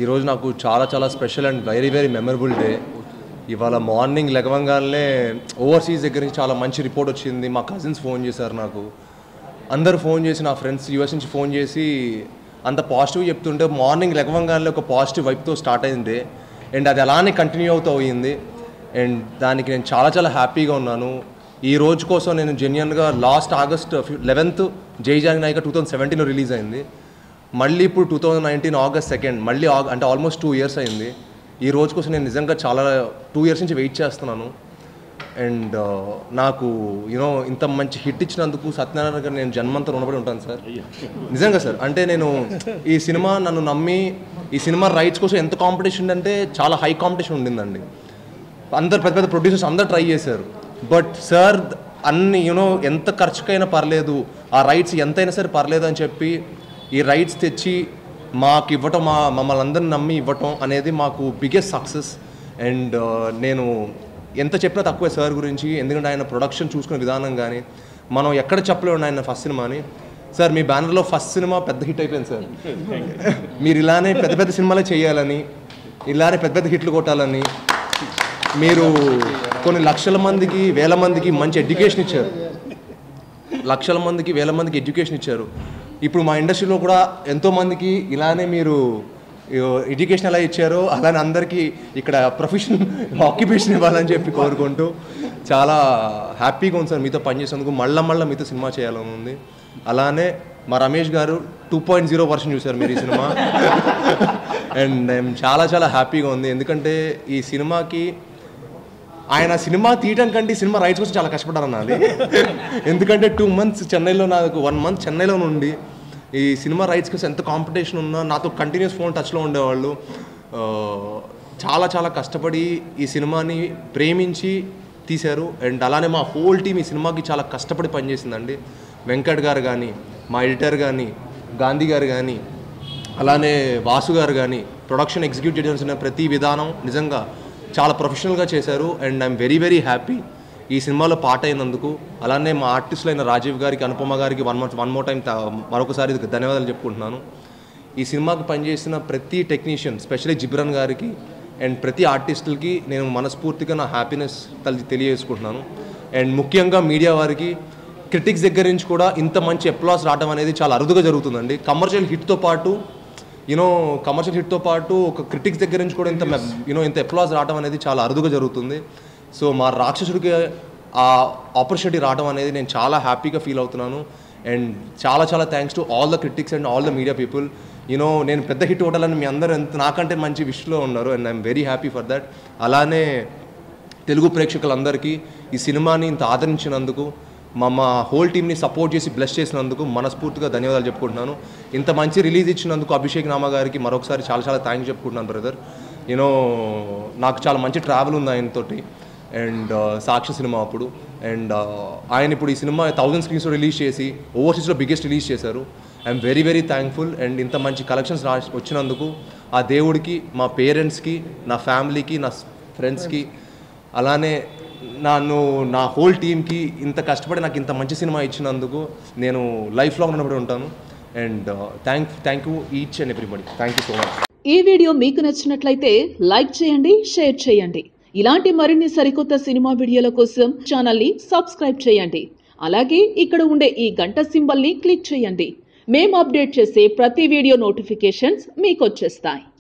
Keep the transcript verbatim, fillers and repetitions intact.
ఈరోజు నాకు చాలా చాలా special and very very memorable day. ఇవాళ మార్నింగ్ లెగవంగానే ఓవర్సీస్ దగ్గర నుంచి చాలా మంచి రిపోర్ట్ వచ్చింది. మా కజిన్స్ ఫోన్ చేశారు, నాకు అందరు ఫోన్ చేసి, నా ఫ్రెండ్స్ యూఎస్ నుంచి ఫోన్ చేసి అంత పాజిటివ్ చెప్తుంటే మార్నింగ్ లెగవంగానే ఒక పాజిటివ్ వైపుతో స్టార్ట్ అయింది అండ్ అది అలానే కంటిన్యూ అవుతూ అయ్యింది. అండ్ దానికి నేను చాలా చాలా హ్యాపీగా ఉన్నాను. ఈ రోజు కోసం నేను జెన్యున్గా last August eleventh Jai Janaki two thousand సెవెంటీన్లో రిలీజ్ అయింది. మళ్ళీ ఇప్పుడు two thousand nineteen August second మళ్ళీ అంటే ఆల్మోస్ట్ టూ ఇయర్స్ అయింది. ఈ రోజు కోసం నేను నిజంగా చాలా టూ ఇయర్స్ నుంచి వెయిట్ చేస్తున్నాను. అండ్ నాకు యూనో ఇంత మంచి హిట్ ఇచ్చినందుకు సత్యనారాయణ గారు నేను జన్మంతా రుణపడి ఉంటాను సార్. నిజంగా సార్, అంటే నేను ఈ సినిమా నన్ను నమ్మి ఈ సినిమా రైట్స్ కోసం ఎంత కాంపిటీషన్ అంటే చాలా హై కాంపిటీషన్ ఉండిందండి. అందరు పెద్ద పెద్ద ప్రొడ్యూసర్స్ అందరు ట్రై చేశారు. బట్ సార్ అన్ని యూనో ఎంత ఖర్చుకైనా పర్లేదు, ఆ రైట్స్ ఎంతైనా సరే పర్లేదు అని చెప్పి ఈ రైట్స్ తెచ్చి మాకు ఇవ్వటం, మా మమ్మల్ని అందరిని నమ్మి ఇవ్వటం అనేది మాకు బిగ్గెస్ట్ సక్సెస్. అండ్ నేను ఎంత చెప్పినా తక్కువే సార్ గురించి, ఎందుకంటే ఆయన ప్రొడక్షన్ చూసుకునే విధానం కానీ మనం ఎక్కడ చెప్పలేము ఆయన ఫస్ట్ సినిమాని. సార్ మీ బ్యానర్లో ఫస్ట్ సినిమా పెద్ద హిట్ అయిపోయింది సార్. మీరు ఇలానే పెద్ద పెద్ద సినిమాలే చేయాలని, ఇలానే పెద్ద పెద్ద హిట్లు కొట్టాలని, మీరు కొన్ని లక్షల మందికి వేల మందికి మంచి ఎడ్యుకేషన్ ఇచ్చారు. లక్షల మందికి వేల మందికి ఎడ్యుకేషన్ ఇచ్చారు. ఇప్పుడు మా ఇండస్ట్రీలో కూడా ఎంతోమందికి ఇలానే మీరు ఎడ్యుకేషన్ ఎలా ఇచ్చారో అలానే అందరికీ ఇక్కడ ప్రొఫెషన్ ఆక్యుపేషన్ ఇవ్వాలని చెప్పి కోరుకుంటూ చాలా హ్యాపీగా ఉంది సార్ మీతో పనిచేసేందుకు. మళ్ళీ మళ్ళీ మీతో సినిమా చేయాలని ఉంది. అలానే మా రమేష్ గారు టూ పాయింట్ జీరో వర్షన్ చూశారు మీరు ఈ సినిమా. అండ్ నేను చాలా చాలా హ్యాపీగా ఉంది, ఎందుకంటే ఈ సినిమాకి ఆయన సినిమా తీయడం కంటే సినిమా రైట్స్ కోసం చాలా కష్టపడ్డారు అన్నది. ఎందుకంటే టూ మంత్స్ చెన్నైలో, నాకు వన్ మంత్ చెన్నైలో నుండి ఈ సినిమా రైట్స్ కోసం ఎంత కాంపిటీషన్ ఉన్నా నాతో కంటిన్యూస్ ఫోన్ టచ్లో ఉండేవాళ్ళు. చాలా చాలా కష్టపడి ఈ సినిమాని ప్రేమించి తీశారు. అండ్ అలానే మా హోల్ టీమ్ ఈ సినిమాకి చాలా కష్టపడి పనిచేసిందండి. వెంకట్ గారు కానీ, మా ఎడిటర్ కానీ, గాంధీ గారు కానీ, అలానే వాసు గారు కానీ, ప్రొడక్షన్ ఎగ్జిక్యూట్ చేయాల్సిన ప్రతి విధానం నిజంగా చాలా ప్రొఫెషనల్గా చేశారు. And I'm very very happy ఈ సినిమాలో పార్ట్ అయినందుకు. అలానే మా ఆర్టిస్టులు అయిన రాజీవ్ గారికి, అనుపమ గారికి one month one more time మరొకసారి ధన్యవాదాలు చెప్పుకుంటున్నాను. ఈ సినిమాకి పనిచేసిన ప్రతి టెక్నీషియన్, స్పెషల్లీ జిబ్రన్ గారికి అండ్ ప్రతి ఆర్టిస్టులకి నేను మనస్ఫూర్తిగా నా హ్యాపీనెస్ తల్లి తెలియజేసుకుంటున్నాను. అండ్ ముఖ్యంగా మీడియా వారికి, క్రిటిక్స్ దగ్గర నుంచి కూడా ఇంత మంచి అప్లాస్ రావడం అనేది చాలా అరుదుగా జరుగుతుందండి. కమర్షియల్ హిట్తో పాటు యూనో కమర్షియల్ హిట్తో పాటు ఒక క్రిటిక్స్ దగ్గర నుంచి కూడా ఇంత యూనో ఇంత అప్లాస్ రావడం అనేది చాలా అరుదుగా జరుగుతుంది. సో మా రాక్షసుడికి ఆ ఆపర్చునిటీ రావడం అనేది నేను చాలా హ్యాపీగా ఫీల్ అవుతున్నాను. అండ్ చాలా చాలా thanks to all the critics and all the media people. You know నేను పెద్ద హిట్ కొట్టాలని మీ అందరూ ఎంత నాకంటే మంచి విష్లో ఉన్నారు. And I'm very happy for that. అలానే తెలుగు ప్రేక్షకులందరికీ ఈ సినిమాని ఇంత ఆదరించినందుకు, మా మా హోల్ టీమ్ని సపోర్ట్ చేసి బ్లెస్ చేసినందుకు మనస్ఫూర్తిగా ధన్యవాదాలు చెప్పుకుంటున్నాను. ఇంత మంచి రిలీజ్ ఇచ్చినందుకు అభిషేక్ నామా గారికి మరొకసారి చాలా చాలా థ్యాంక్స్ చెప్పుకుంటున్నాను బ్రదర్. యూనో నాకు చాలా మంచి ట్రావెల్ ఉంది ఆయనతోటి. అండ్ సాక్షి సినిమా అప్పుడు, అండ్ ఆయన ఇప్పుడు ఈ సినిమా థౌజండ్ స్క్రీన్స్లో రిలీజ్ చేసి ఓవర్సీస్లో బిగ్గెస్ట్ రిలీజ్ చేశారు. I'm very very thankful. And ఇంత మంచి కలెక్షన్స్ రా వచ్చినందుకు ఆ దేవుడికి, మా పేరెంట్స్కి, నా ఫ్యామిలీకి, నా ఫ్రెండ్స్కి, అలానే నన్ను నా హోల్ టీమ్కి ఇంత కష్టపడి నాకు ఇంత మంచి సినిమా ఇచ్చినందుకు నేను లైఫ్ లాంగ్ ఉన్నప్పుడు ఉంటాను. And thank thank you each and everybody. Thank you so much. ఈ వీడియో మీకు నచ్చినట్లయితే లైక్ చేయండి, షేర్ చేయండి. ఇలాంటి మరిన్ని సరికొత్త సినిమా వీడియోల కోసం ఛానల్ని సబ్స్క్రైబ్ చేయండి. అలాగే ఇక్కడ ఉండే ఈ గంట సింబల్ని క్లిక్ చేయండి. మేము అప్డేట్ చేసే ప్రతి వీడియో నోటిఫికేషన్స్ మీకు వచ్చేస్తాయి.